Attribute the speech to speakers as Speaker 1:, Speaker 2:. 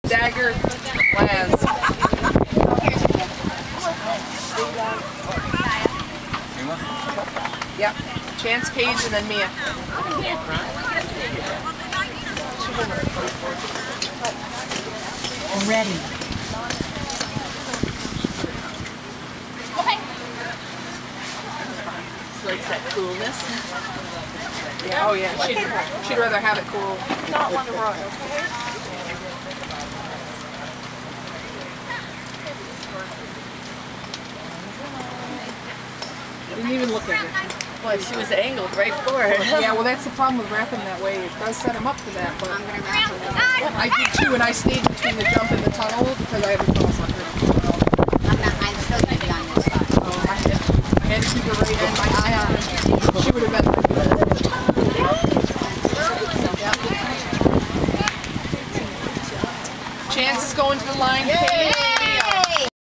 Speaker 1: Dagger, Laz. Yep. Chance, Paige, and then Mia.
Speaker 2: Ready.
Speaker 1: She likes that coolness. Yeah, oh yeah, she'd rather have it cool. Not want to run, okay? Didn't even look at it.
Speaker 2: Well, she was angled right for it.
Speaker 1: Yeah, well that's the problem with wrapping that way. It does set them up for that, but I did too, and I stayed between the jump and the tunnel because I have a cross on her.
Speaker 3: I'm still going to be on this spot.
Speaker 1: Oh, I had to keep her right in my eye on her. She would have been. Yep. Chance is going to the line. Paige.